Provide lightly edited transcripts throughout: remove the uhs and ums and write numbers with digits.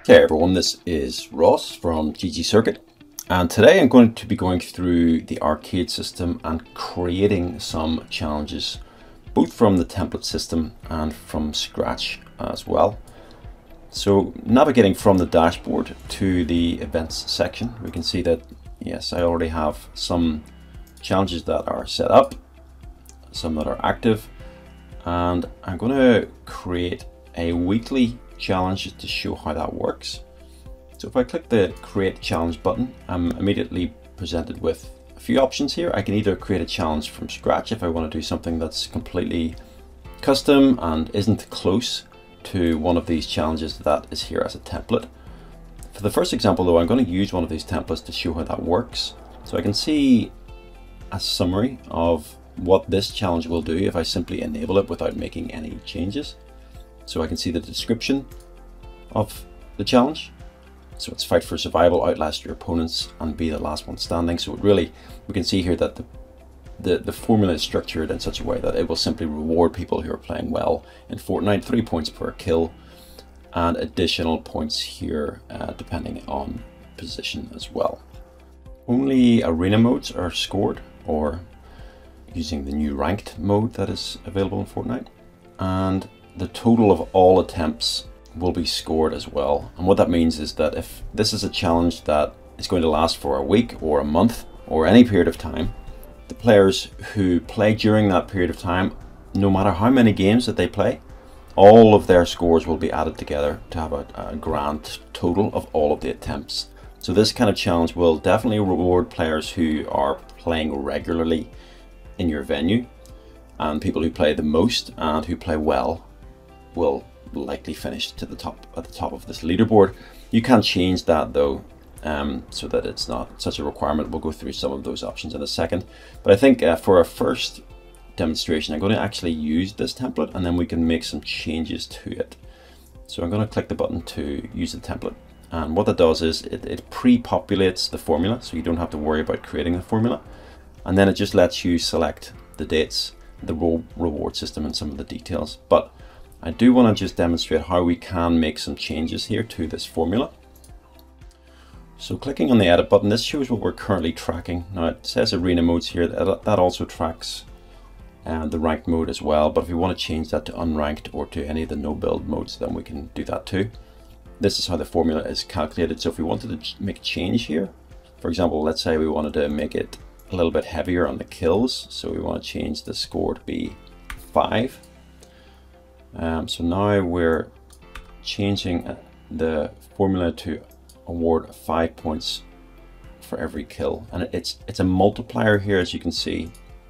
Hey everyone, this is Ross from ggCircuit, and today I'm going to be going through the arcade system and creating some challenges, both from the template system and from scratch as well. So navigating from the dashboard to the events section, we can see that yes, I already have some challenges that are set up, some that are active, and I'm going to create a weekly challenge to show how that works. So if I click the create challenge button, I'm immediately presented with a few options here. I can either create a challenge from scratch if I want to do something that's completely custom and isn't close to one of these challenges that is here as a template. For the first example though, I'm going to use one of these templates to show how that works. So I can see a summary of what this challenge will do if I simply enable it without making any changes. So I can see the description of the challenge. So it's fight for survival, outlast your opponents, and be the last one standing. So we can see here that the formula is structured in such a way that it will simply reward people who are playing well in Fortnite, 3 points per kill, and additional points here depending on position as well. Only arena modes are scored, or using the new ranked mode that is available in Fortnite, and the total of all attempts will be scored as well. And what that means is that if this is a challenge that is going to last for a week or a month or any period of time, the players who play during that period of time, no matter how many games that they play, all of their scores will be added together to have a grand total of all of the attempts. So this kind of challenge will definitely reward players who are playing regularly in your venue, and people who play the most and who play well will likely finish to the top at the top of this leaderboard. You can change that though, so that it's not such a requirement. We'll go through some of those options in a second, but I think for our first demonstration I'm going to actually use this template, and then we can make some changes to it. So I'm going to click the button to use the template, and what that does is it pre-populates the formula, so you don't have to worry about creating the formula, and then it just lets you select the dates, the reward system, and some of the details. But I do want to just demonstrate how we can make some changes here to this formula. So clicking on the edit button, this shows what we're currently tracking. Now it says arena modes here, that also tracks the ranked mode as well, but if we want to change that to unranked or to any of the no build modes, then we can do that too. This is how the formula is calculated. So if we wanted to make a change here, for example, let's say we wanted to make it a little bit heavier on the kills, so we want to change the score to be 5. So now we're changing the formula to award 5 points for every kill, and it's a multiplier here, as you can see.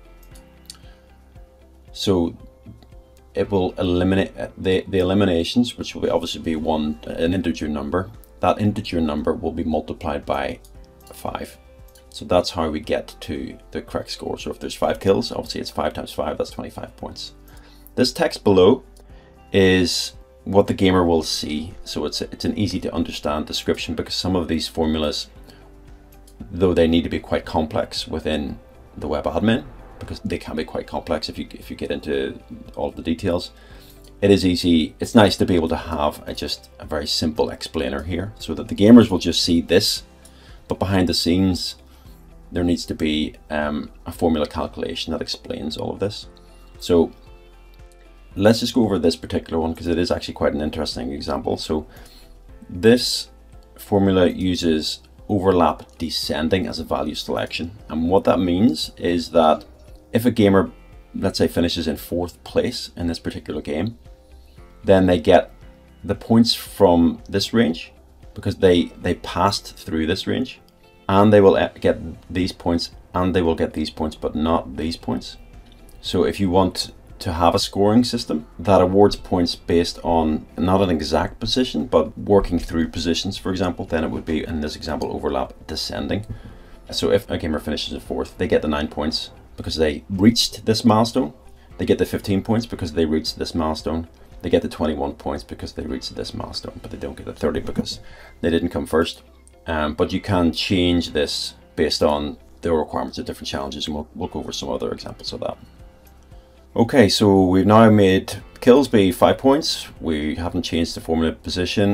So it will eliminate the eliminations, which will obviously be an integer number. That integer number will be multiplied by 5. So that's how we get to the correct score. So if there's 5 kills, obviously it's 5 times 5, that's 25 points. This text below is what the gamer will see. So it's an easy to understand description, because some of these formulas, though they need to be quite complex within the web admin, because they can be quite complex if you get into all of the details, it's nice to be able to have just a very simple explainer here, so that the gamers will just see this, but behind the scenes there needs to be a formula calculation that explains all of this. So let's just go over this particular one, because it is actually quite an interesting example. So this formula uses overlap descending as a value selection, and what that means is that if a gamer, let's say, finishes in 4th place in this particular game, then they get the points from this range because they passed through this range, and they will get these points, and they will get these points, but not these points. So if you want to have a scoring system that awards points based on not an exact position, but working through positions, for example, then it would be, in this example, overlap descending. So if a gamer finishes in 4th, they get the 9 points because they reached this milestone. They get the 15 points because they reached this milestone. They get the 21 points because they reached this milestone, but they don't get the 30 because they didn't come first. But you can change this based on the requirements of different challenges, and we'll go over some other examples of that. Okay, so we've now made kills be 5 points. We haven't changed the formula position,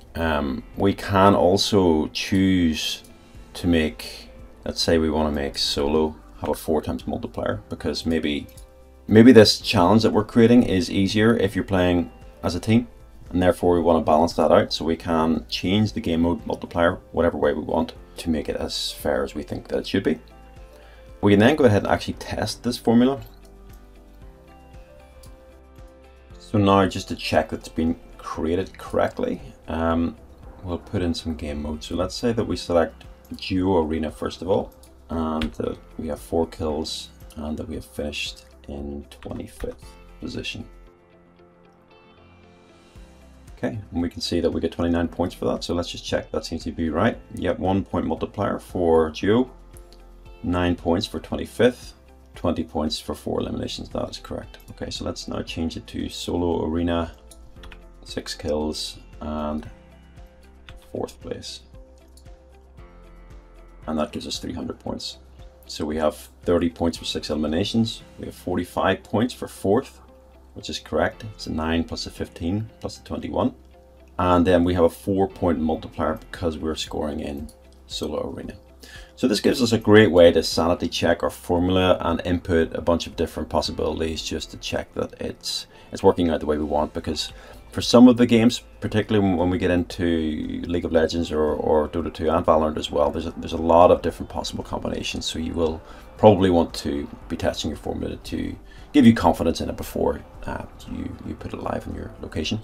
We can also choose to make, let's say we want to make solo have a 4 times multiplier, because maybe this challenge that we're creating is easier if you're playing as a team, and therefore we want to balance that out. So we can change the game mode multiplier whatever way we want to make it as fair as we think that it should be. We can then go ahead and actually test this formula. So now, just to check that it's been created correctly, we'll put in some game mode. So let's say that we select duo arena first of all, and we have 4 kills, and that we have finished in 25th position. Okay, and we can see that we get 29 points for that. So let's just check that seems to be right. Yep, 1 point multiplier for duo, 9 points for 25th, 20 points for 4 eliminations. That is correct. Okay, so let's now change it to solo arena, 6 kills and 4th place. And that gives us 300 points. So we have 30 points for 6 eliminations. We have 45 points for 4th, which is correct. It's a 9 plus a 15 plus a 21. And then we have a 4-point multiplier because we're scoring in solo arena. So this gives us a great way to sanity check our formula and input a bunch of different possibilities just to check that it's working out the way we want. Because for some of the games, particularly when we get into League of Legends or Dota 2 and Valorant as well, there's a lot of different possible combinations. So you will probably want to be testing your formula to give you confidence in it before you put it live in your location.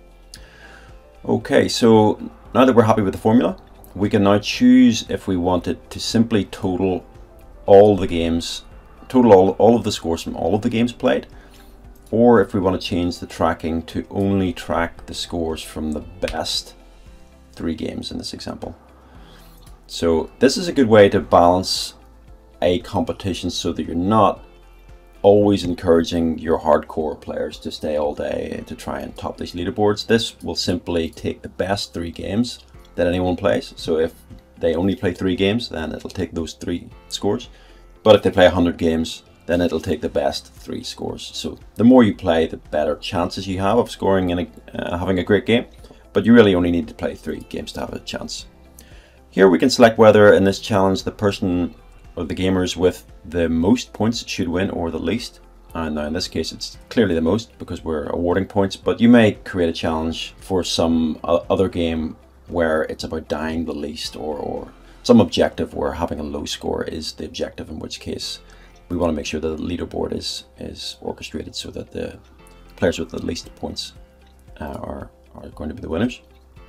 Okay, so now that we're happy with the formula, we can now choose if we wanted to simply total all the games, all of the scores from all of the games played, or if we want to change the tracking to only track the scores from the best 3 games in this example. So this is a good way to balance a competition so that you're not always encouraging your hardcore players to stay all day to try and top these leaderboards. This will simply take the best 3 games that anyone plays. So if they only play 3 games, then it'll take those 3 scores. But if they play 100 games, then it'll take the best 3 scores. So the more you play, the better chances you have of scoring and having a great game. But you really only need to play 3 games to have a chance. Here we can select whether in this challenge the person or the gamers with the most points should win or the least. And now in this case it's clearly the most because we're awarding points, but you may create a challenge for some other game where it's about dying the least, or some objective where having a low score is the objective, in which case we want to make sure that the leaderboard is orchestrated so that the players with the least points are going to be the winners.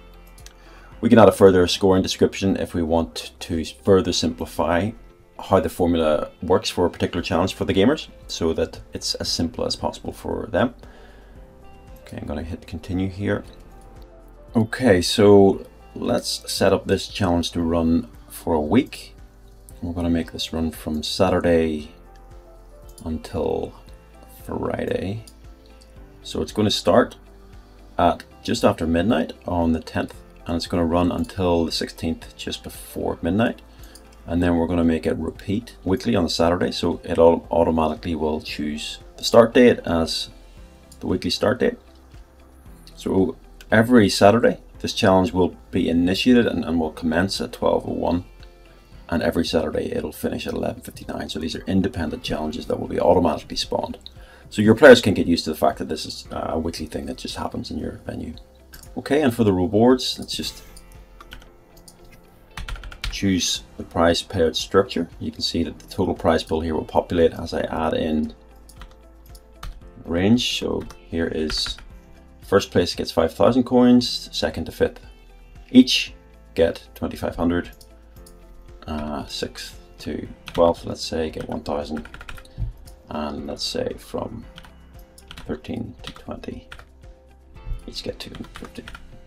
We can add a further scoring description if we want to further simplify how the formula works for a particular challenge for the gamers, so that it's as simple as possible for them. Okay, I'm going to hit continue here. Okay, so let's set up this challenge to run for a week. We're going to make this run from Saturday until Friday. So it's going to start at just after midnight on the 10th, and it's going to run until the 16th, just before midnight. And then we're going to make it repeat weekly on the Saturday, so it automatically will choose the start date as the weekly start date. So every Saturday this challenge will be initiated and will commence at 12:01, and every Saturday it'll finish at 11:59. So these are independent challenges that will be automatically spawned. So your players can get used to the fact that this is a weekly thing that just happens in your venue. Okay, and for the rewards, let's just choose the prize payout structure. You can see that the total prize pool here will populate as I add in range. So here is first place gets 5,000 coins, second to fifth each get 2,500, 6th to 12th, let's say, get 1,000, and let's say from 13 to 20 each get 250.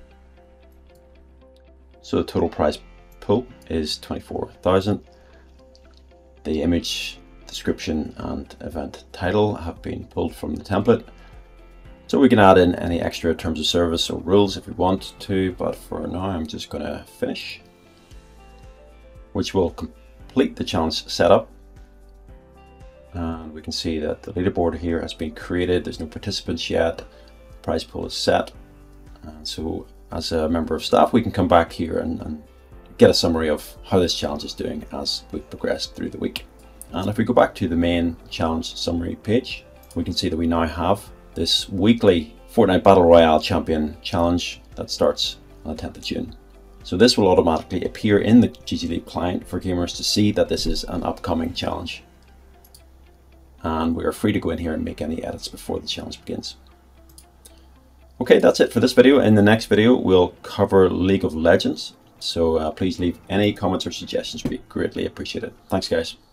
So the total prize pool is 24,000. The image description and event title have been pulled from the template, so we can add in any extra terms of service or rules if we want to, but for now I'm just going to finish, which will complete the challenge setup. And we can see that the leaderboard here has been created. There's no participants yet. Prize pool is set, and so as a member of staff, we can come back here and get a summary of how this challenge is doing as we progress through the week. And if we go back to the main challenge summary page, we can see that we now have this weekly Fortnite Battle Royale Champion Challenge that starts on the 10th of June. So this will automatically appear in the ggLeap client for gamers to see that this is an upcoming challenge. And we are free to go in here and make any edits before the challenge begins. Okay, that's it for this video. In the next video, we'll cover League of Legends. So please leave any comments or suggestions, would be greatly appreciated. Thanks, guys.